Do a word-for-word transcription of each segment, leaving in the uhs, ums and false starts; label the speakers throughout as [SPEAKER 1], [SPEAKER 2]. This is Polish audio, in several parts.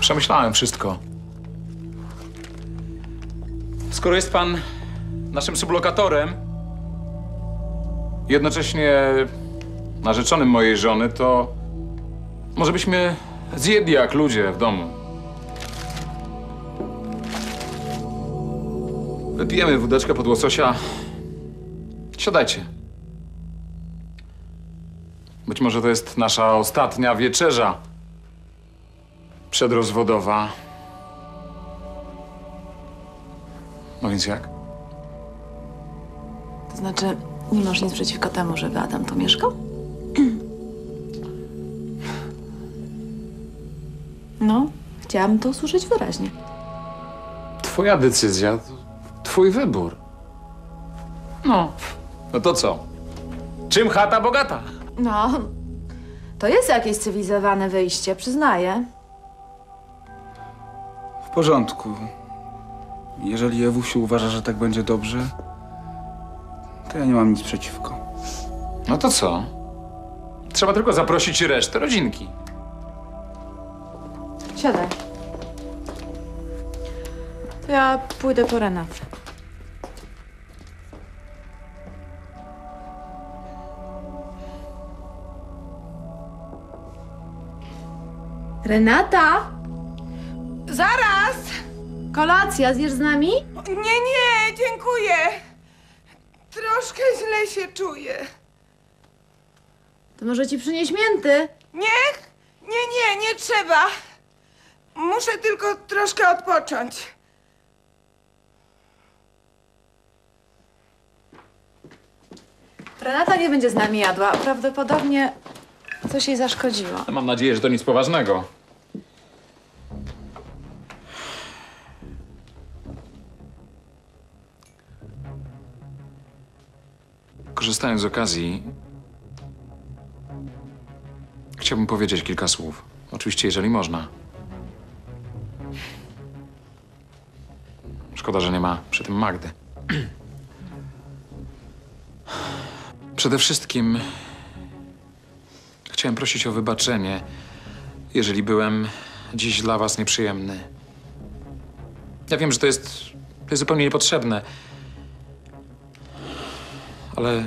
[SPEAKER 1] Przemyślałem wszystko. Skoro jest pan naszym sublokatorem, jednocześnie narzeczonym mojej żony, to może byśmy zjedli jak ludzie w domu. Wypijemy wódeczkę pod łososia. Siadajcie. Być może to jest nasza ostatnia wieczerza przedrozwodowa. No więc jak?
[SPEAKER 2] To znaczy, nie masz nic przeciwko temu, żeby Adam tu mieszkał? No, chciałabym to usłyszeć wyraźnie.
[SPEAKER 1] Twoja decyzja, to twój wybór. No, no to co? Czym chata bogata?
[SPEAKER 2] No, to jest jakieś cywilizowane wyjście, przyznaję.
[SPEAKER 3] W porządku. Jeżeli Ewusiu uważa, że tak będzie dobrze, to ja nie mam nic przeciwko.
[SPEAKER 1] No to co? Trzeba tylko zaprosić resztę rodzinki.
[SPEAKER 2] Siadaj. To ja pójdę po Renatę. Renata!
[SPEAKER 4] Zaraz!
[SPEAKER 2] Kolacja, zjesz z nami?
[SPEAKER 4] Nie, nie, dziękuję. Troszkę źle się czuję.
[SPEAKER 2] To może ci przynieść mięty?
[SPEAKER 4] Nie, nie, nie, nie trzeba. Muszę tylko troszkę odpocząć.
[SPEAKER 2] Renata nie będzie z nami jadła. Prawdopodobnie coś jej zaszkodziło.
[SPEAKER 1] Mam nadzieję, że to nic poważnego. Korzystając z okazji, chciałbym powiedzieć kilka słów. Oczywiście, jeżeli można. Szkoda, że nie ma przy tym Magdy. Przede wszystkim chciałem prosić o wybaczenie, jeżeli byłem dziś dla was nieprzyjemny. Ja wiem, że to jest, to jest zupełnie niepotrzebne, ale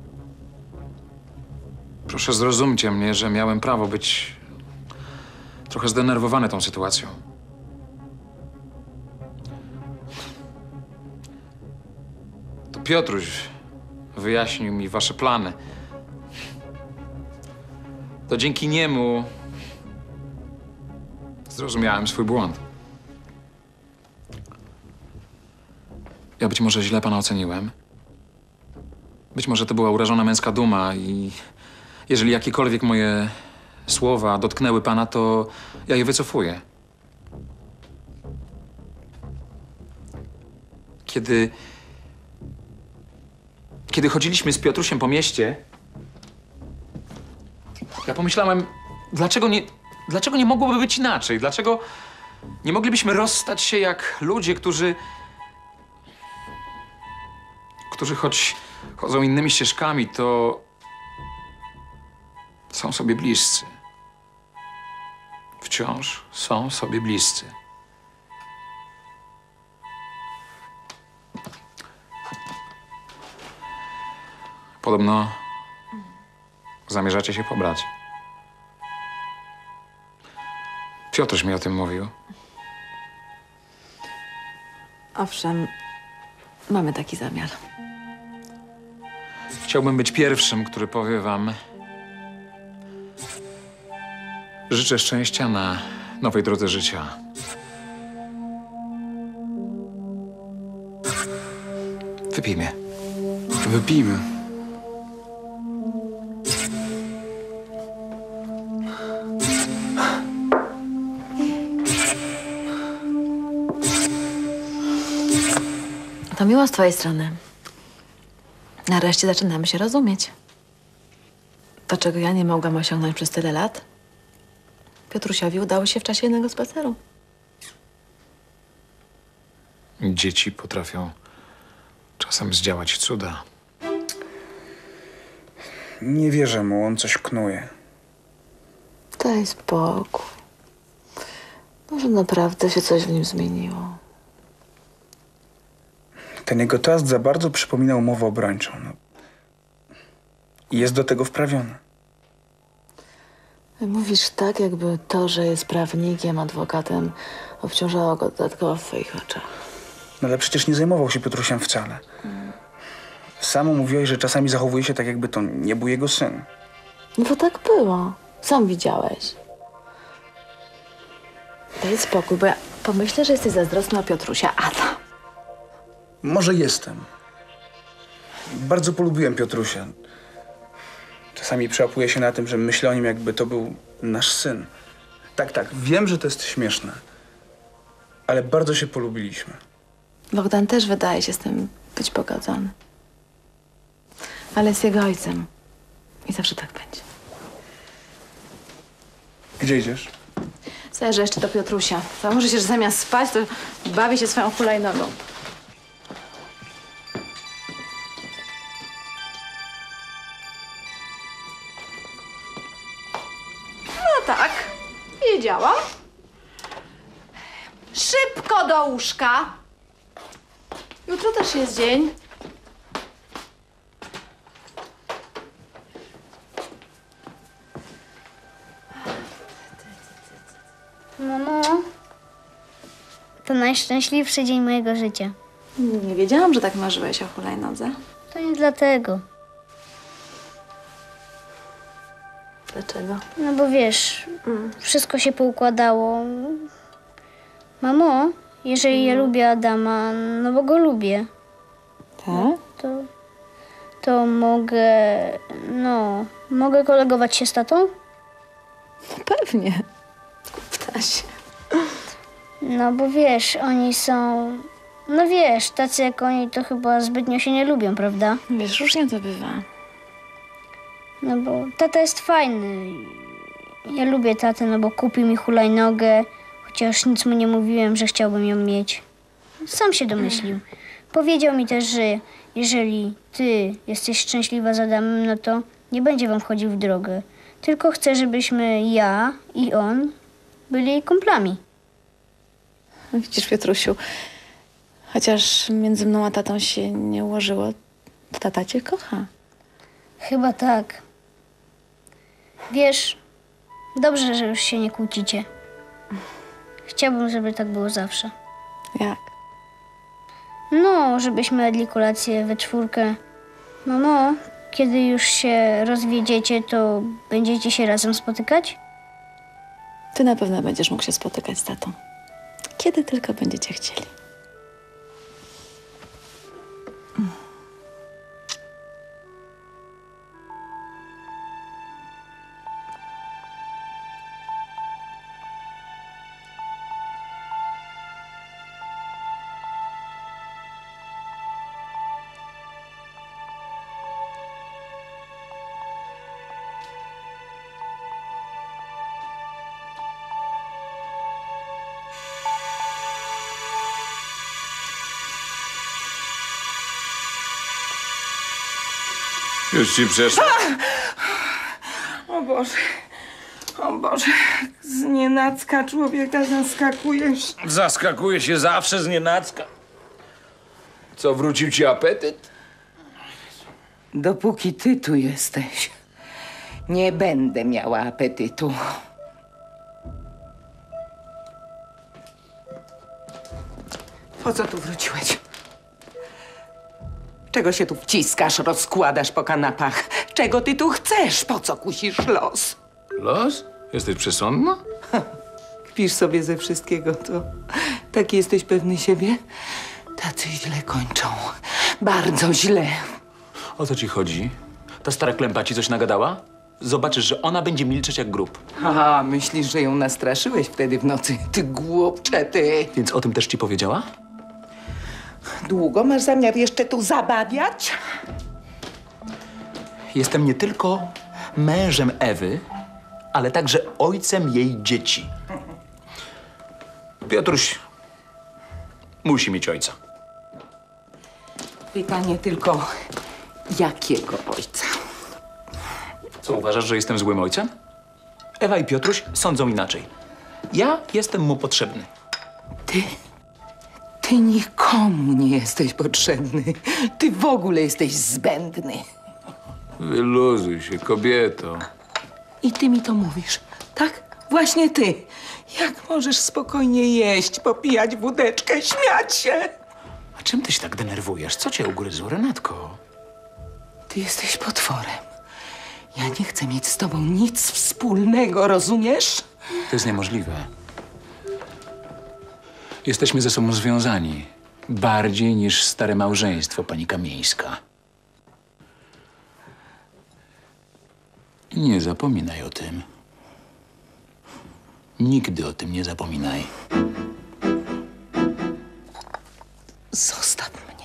[SPEAKER 1] proszę zrozumcie mnie, że miałem prawo być trochę zdenerwowany tą sytuacją. To Piotruś wyjaśnił mi wasze plany. To dzięki niemu zrozumiałem swój błąd. Ja być może źle pana oceniłem. Być może to była urażona męska duma i jeżeli jakiekolwiek moje słowa dotknęły pana, to ja je wycofuję. Kiedy... Kiedy chodziliśmy z Piotrusiem po mieście, ja pomyślałem, dlaczego nie, dlaczego nie mogłoby być inaczej? Dlaczego nie moglibyśmy rozstać się jak ludzie, którzy... którzy choć chodzą innymi ścieżkami, to są sobie bliscy. Wciąż są sobie bliscy. Podobno zamierzacie się pobrać. Piotruś mi o tym mówił.
[SPEAKER 2] Owszem, mamy taki zamiar.
[SPEAKER 1] Chciałbym być pierwszym, który powie wam... Życzę szczęścia na nowej drodze życia. Wypijmy.
[SPEAKER 3] Wypijmy.
[SPEAKER 2] To miło z twojej strony. Nareszcie zaczynamy się rozumieć. To, czego ja nie mogłam osiągnąć przez tyle lat, Piotrusiowi udało się w czasie jednego spaceru.
[SPEAKER 1] Dzieci potrafią czasem zdziałać cuda.
[SPEAKER 3] Nie wierzę mu, on coś knuje.
[SPEAKER 2] Daj spokój. Może naprawdę się coś w nim zmieniło.
[SPEAKER 3] Ten jego toast za bardzo przypominał mowę obrończą. No. I jest do tego wprawiony.
[SPEAKER 2] Mówisz tak, jakby to, że jest prawnikiem, adwokatem, obciążało go dodatkowo w twoich oczach.
[SPEAKER 3] No ale przecież nie zajmował się Piotrusiem wcale. Samo mówiłeś, że czasami zachowuje się tak, jakby to nie był jego syn.
[SPEAKER 2] No bo tak było. Sam widziałeś. Daj spokój, bo ja pomyślę, że jesteś zazdrosna o Piotrusia, a to...
[SPEAKER 3] Może jestem. Bardzo polubiłem Piotrusia. Czasami przełapuję się na tym, że myślę o nim, jakby to był nasz syn. Tak, tak, wiem, że to jest śmieszne. Ale bardzo się polubiliśmy.
[SPEAKER 2] Bogdan też wydaje się z tym być pogodzony. Ale jest jego ojcem. I zawsze tak będzie.
[SPEAKER 3] Gdzie idziesz?
[SPEAKER 2] Zajrzę jeszcze do Piotrusia. Założę się, że zamiast spać, to bawi się swoją hulajnogą.
[SPEAKER 5] No tak, wiedziałam. Szybko do łóżka. Jutro też jest dzień.
[SPEAKER 6] Mamo, to najszczęśliwszy dzień mojego życia.
[SPEAKER 2] Nie wiedziałam, że tak marzyłeś o hulajnodze.
[SPEAKER 6] To nie dlatego.
[SPEAKER 2] Dlaczego?
[SPEAKER 6] No bo wiesz, wszystko się poukładało. Mamo, jeżeli ja lubię Adama, no bo go lubię,
[SPEAKER 2] Tak?
[SPEAKER 6] to, to mogę, no, mogę kolegować się z tatą?
[SPEAKER 2] Pewnie. Ptasie.
[SPEAKER 6] No bo wiesz, oni są, no wiesz, tacy jak oni to chyba zbytnio się nie lubią, prawda?
[SPEAKER 2] Wiesz, różnie to bywa.
[SPEAKER 6] No bo tata jest fajny. Ja lubię tatę, no bo kupił mi hulajnogę, chociaż nic mu nie mówiłem, że chciałbym ją mieć. Sam się domyślił. Powiedział mi też, że jeżeli ty jesteś szczęśliwa z Adamem, no to nie będzie wam chodził w drogę. Tylko chcę, żebyśmy ja i on byli kumplami.
[SPEAKER 2] No widzisz, Piotrusiu, chociaż między mną a tatą się nie ułożyło, to tata cię kocha.
[SPEAKER 6] Chyba tak. Wiesz, dobrze, że już się nie kłócicie. Chciałbym, żeby tak było zawsze.
[SPEAKER 2] Jak?
[SPEAKER 6] No, żebyśmy jedli kolację we czwórkę. Mamo, kiedy już się rozwiedziecie, to będziecie się razem spotykać?
[SPEAKER 2] Ty na pewno będziesz mógł się spotykać z tatą. Kiedy tylko będziecie chcieli.
[SPEAKER 7] Już ci przeszło?
[SPEAKER 4] O Boże, o Boże, znienacka człowieka zaskakujesz.
[SPEAKER 7] Zaskakuje się zawsze z nienacka. Co, wrócił ci apetyt?
[SPEAKER 4] Dopóki ty tu jesteś, nie będę miała apetytu. Po co tu wróciłeś? Czego się tu wciskasz, rozkładasz po kanapach? Czego ty tu chcesz? Po co kusisz los?
[SPEAKER 7] Los? Jesteś przesądna?
[SPEAKER 4] Kpisz sobie ze wszystkiego, to taki jesteś pewny siebie? Tacy źle kończą. Bardzo źle.
[SPEAKER 1] O co ci chodzi? Ta stara klępa ci coś nagadała? Zobaczysz, że ona będzie milczeć jak grób.
[SPEAKER 4] Aha, myślisz, że ją nastraszyłeś wtedy w nocy? Ty głupcze, ty.
[SPEAKER 1] Więc o tym też ci powiedziała?
[SPEAKER 4] Długo masz zamiar jeszcze tu zabawiać?
[SPEAKER 1] Jestem nie tylko mężem Ewy, ale także ojcem jej dzieci. Piotruś musi mieć ojca.
[SPEAKER 4] Pytanie tylko, jakiego ojca?
[SPEAKER 1] Co, uważasz, że jestem złym ojcem? Ewa i Piotruś sądzą inaczej. Ja jestem mu potrzebny.
[SPEAKER 4] Ty? Ty nikomu nie jesteś potrzebny. Ty w ogóle jesteś zbędny.
[SPEAKER 7] Wyluzuj się, kobieto.
[SPEAKER 4] I ty mi to mówisz, tak? Właśnie ty. Jak możesz spokojnie jeść, popijać wódeczkę, śmiać się?
[SPEAKER 1] A czym ty się tak denerwujesz? Co cię ugryzło, Renatko?
[SPEAKER 4] Ty jesteś potworem. Ja nie chcę mieć z tobą nic wspólnego, rozumiesz?
[SPEAKER 1] To jest niemożliwe. Jesteśmy ze sobą związani. Bardziej niż stare małżeństwo, pani Kamieńska. I nie zapominaj o tym. Nigdy o tym nie zapominaj.
[SPEAKER 4] Zostaw mnie.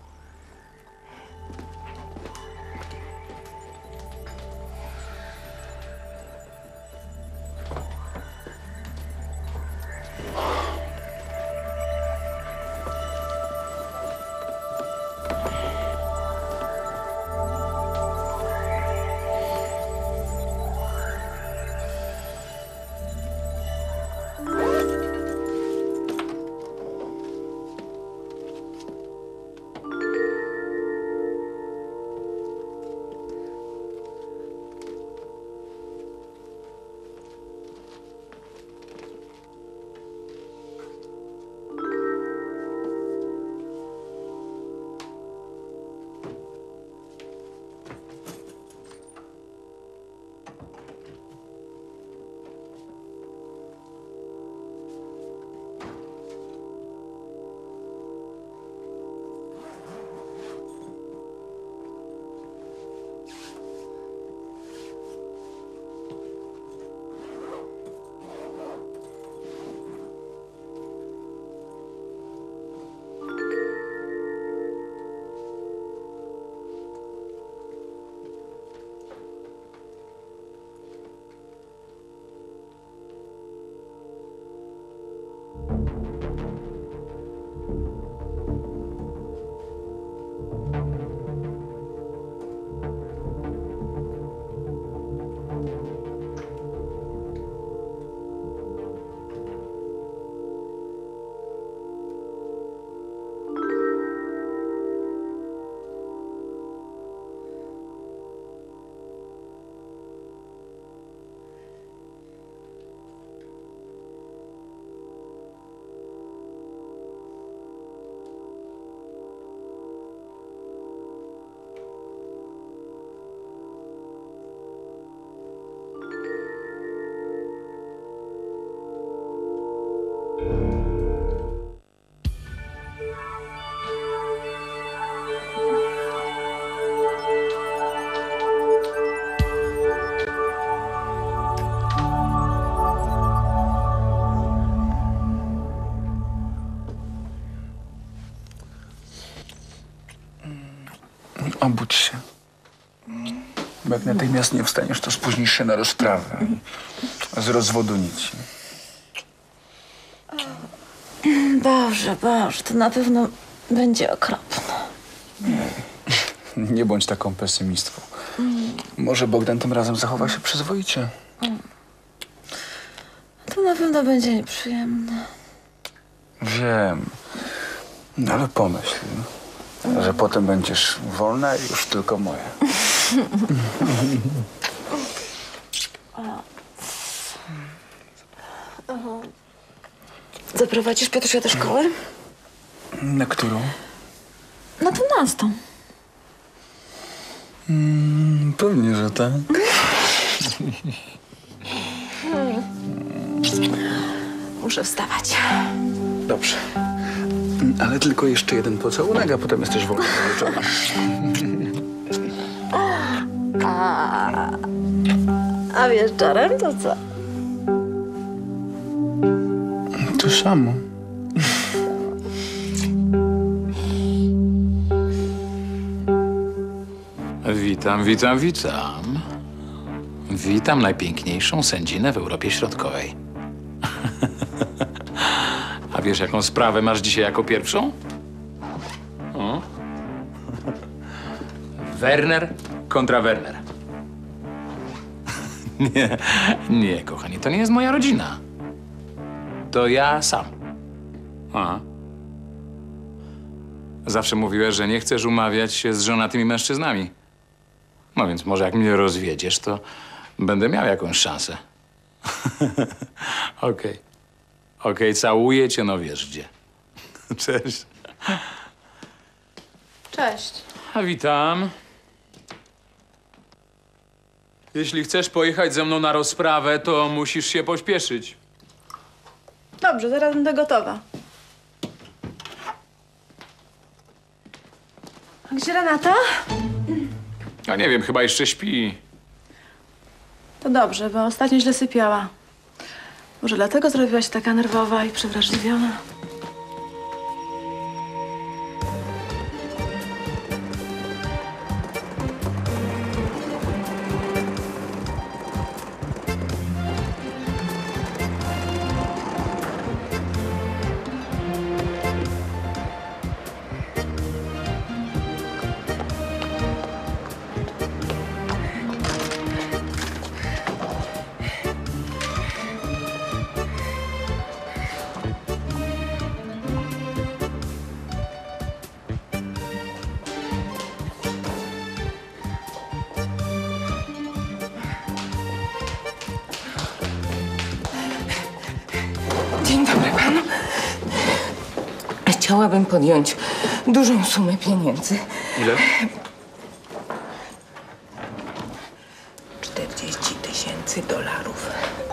[SPEAKER 3] Obudź się. Bo jak natychmiast nie wstaniesz, to spóźnisz się na rozprawę. A z rozwodu nic.
[SPEAKER 2] Boże, Boże, to na pewno będzie okropne.
[SPEAKER 3] Nie bądź taką pesymistką. Może Bogdan tym razem zachowa się przyzwoicie.
[SPEAKER 2] To na pewno będzie nieprzyjemne.
[SPEAKER 3] Wiem. No ale pomyśl, że potem będziesz wolna i już tylko moja.
[SPEAKER 2] Zaprowadzisz Piotrusia do szkoły?
[SPEAKER 3] Na którą?
[SPEAKER 2] Na dwunastą.
[SPEAKER 3] Mm, pewnie, że tak.
[SPEAKER 2] Muszę wstawać.
[SPEAKER 3] Dobrze. Ale tylko jeszcze jeden pocałunek, a potem jesteś wolna do wieczora.
[SPEAKER 2] A, a wieczorem to co?
[SPEAKER 3] To samo.
[SPEAKER 1] Witam, witam, witam. Witam najpiękniejszą sędzinę w Europie Środkowej. A wiesz, jaką sprawę masz dzisiaj jako pierwszą? O? Werner kontra Werner. Nie, nie, kochani, to nie jest moja rodzina. to ja sam. Aha. Zawsze mówiłeś, że nie chcesz umawiać się z żonatymi mężczyznami. No więc może jak mnie rozwiedziesz, to będę miał jakąś szansę. Okej. Okej, całuję cię, no wiesz gdzie. Cześć.
[SPEAKER 2] Cześć.
[SPEAKER 1] A witam. Jeśli chcesz pojechać ze mną na rozprawę, to musisz się pośpieszyć.
[SPEAKER 5] Dobrze, zaraz będę gotowa. A gdzie Renata?
[SPEAKER 1] A nie wiem, chyba jeszcze śpi.
[SPEAKER 5] To dobrze, bo ostatnio źle sypiała. Może dlatego zrobiła się taka nerwowa i przewrażliwiona.
[SPEAKER 4] Dzień dobry panu. Chciałabym podjąć dużą sumę pieniędzy.
[SPEAKER 1] Ile?
[SPEAKER 4] czterdzieści tysięcy dolarów.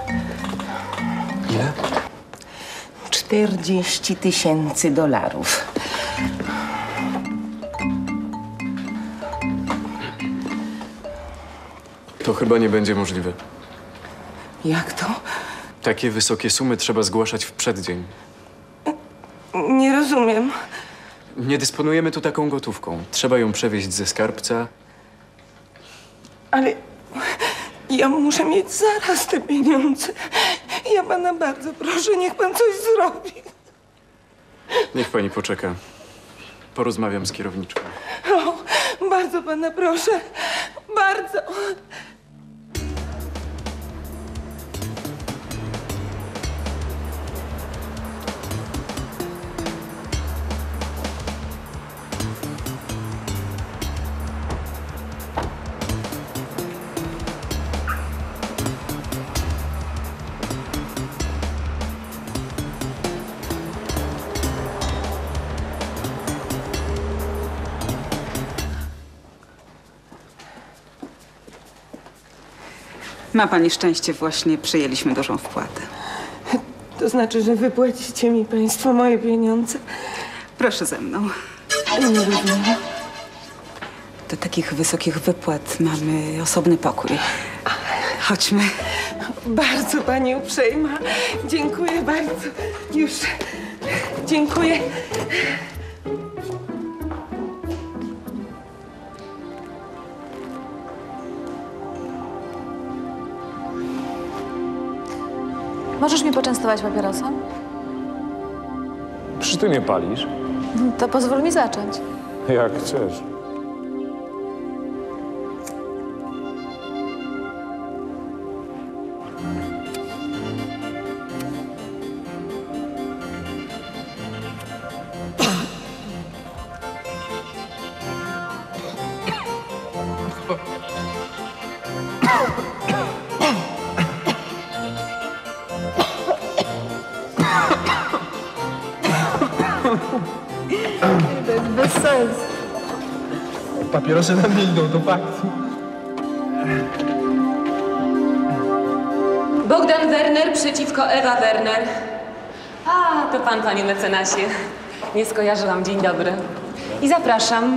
[SPEAKER 1] Ile?
[SPEAKER 4] czterdzieści tysięcy dolarów.
[SPEAKER 8] To chyba nie będzie możliwe.
[SPEAKER 4] Jak to?
[SPEAKER 8] Takie wysokie sumy trzeba zgłaszać w przeddzień.
[SPEAKER 4] Nie rozumiem.
[SPEAKER 8] Nie dysponujemy tu taką gotówką. Trzeba ją przewieźć ze skarbca.
[SPEAKER 4] Ale ja muszę mieć zaraz te pieniądze. Ja pana bardzo proszę, niech pan coś zrobi.
[SPEAKER 8] Niech pani poczeka. Porozmawiam z kierowniczką.
[SPEAKER 4] O, bardzo pana proszę. Bardzo.
[SPEAKER 9] Ma pani szczęście, właśnie przyjęliśmy dużą wpłatę.
[SPEAKER 4] To znaczy, że wypłacicie mi państwo moje pieniądze?
[SPEAKER 9] Proszę ze mną.
[SPEAKER 4] Nie rozumiem.
[SPEAKER 9] Do takich wysokich wypłat mamy osobny pokój. Chodźmy.
[SPEAKER 4] Bardzo pani uprzejma. Dziękuję bardzo. Już. Dziękuję.
[SPEAKER 2] Możesz mnie poczęstować papierosem?
[SPEAKER 10] Przecież ty nie palisz.
[SPEAKER 2] To pozwól mi zacząć.
[SPEAKER 10] Jak chcesz.
[SPEAKER 5] To jest bez sensu.
[SPEAKER 3] Papierosy nam nie idą, to fakt.
[SPEAKER 11] Bogdan Werner przeciwko Ewa Werner. A, to pan, panie mecenasie. Nie skojarzyłam. Dzień dobry. I zapraszam.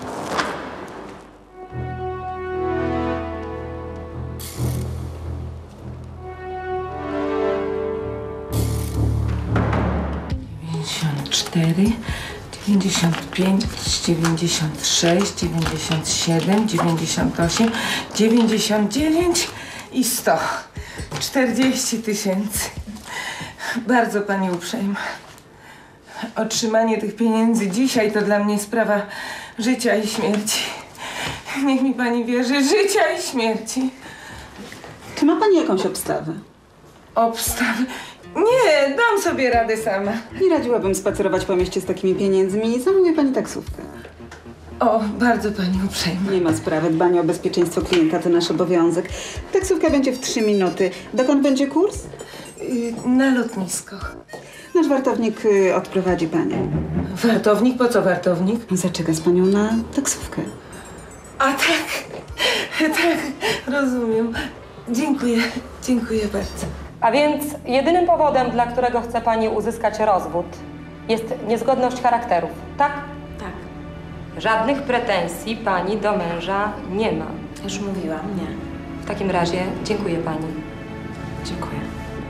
[SPEAKER 4] dziewięćdziesiąt cztery, dziewięćdziesiąt pięć, dziewięćdziesiąt sześć, dziewięćdziesiąt siedem, dziewięćdziesiąt osiem, dziewięćdziesiąt dziewięć i sto. czterdzieści tysięcy. Bardzo pani uprzejma. Otrzymanie tych pieniędzy dzisiaj to dla mnie sprawa życia i śmierci. Niech mi pani wierzy, życia i śmierci.
[SPEAKER 9] Czy ma pani jakąś obstawę?
[SPEAKER 4] Obstawy? Nie, Nie, dam sobie radę sama.
[SPEAKER 9] Nie radziłabym spacerować po mieście z takimi pieniędzmi. Zamówię pani taksówkę.
[SPEAKER 4] O, bardzo pani uprzejma.
[SPEAKER 9] Nie ma sprawy. Dbanie o bezpieczeństwo klienta to nasz obowiązek. Taksówka będzie w trzy minuty. Dokąd będzie kurs?
[SPEAKER 4] Y, Na lotnisko.
[SPEAKER 9] Nasz wartownik y, odprowadzi panią.
[SPEAKER 4] Wartownik? Po co wartownik?
[SPEAKER 9] Zaczeka z panią na taksówkę.
[SPEAKER 4] A tak, tak, rozumiem. Dziękuję, dziękuję bardzo.
[SPEAKER 11] A więc jedynym powodem, dla którego chce pani uzyskać rozwód, jest niezgodność charakterów, tak?
[SPEAKER 2] Tak.
[SPEAKER 11] Żadnych pretensji pani do męża nie ma.
[SPEAKER 2] Już mówiłam, nie.
[SPEAKER 11] W takim razie dziękuję pani.
[SPEAKER 2] Dziękuję.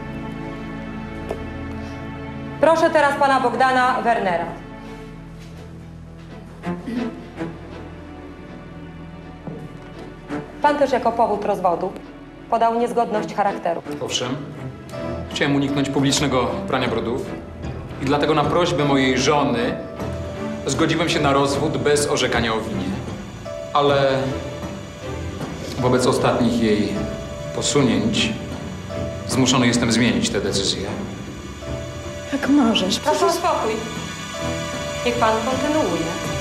[SPEAKER 11] Proszę teraz pana Bogdana Wernera. Pan też jako powód rozwodu podał niezgodność charakteru.
[SPEAKER 1] Owszem, chciałem uniknąć publicznego prania brudów i dlatego na prośbę mojej żony zgodziłem się na rozwód bez orzekania o winie. Ale wobec ostatnich jej posunięć zmuszony jestem zmienić tę decyzję.
[SPEAKER 5] Jak możesz?
[SPEAKER 11] Proszę o spokój. Niech pan kontynuuje.